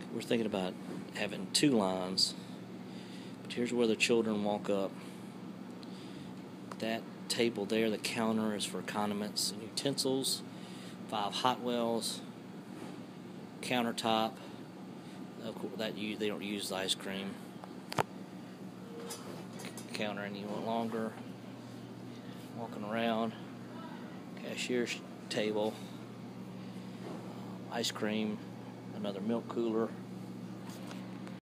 we're thinking about having 2 lines, but here's where the children walk up. That table there, the counter, is for condiments and utensils. 5 Hot Wells, countertop. Of course, they don't use the ice cream. Counter any longer. Walking around. Cashier's table. Ice cream. Another milk cooler.